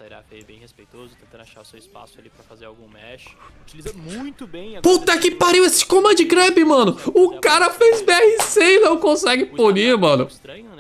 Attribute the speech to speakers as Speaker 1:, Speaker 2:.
Speaker 1: Seraph aí bem respeitoso, tentando achar o seu espaço ali pra fazer algum mesh. Utiliza muito bem a...
Speaker 2: Puta que pariu, esse command grab, mano. O cara fez BR100 e não consegue punir, mano.
Speaker 1: Estranho,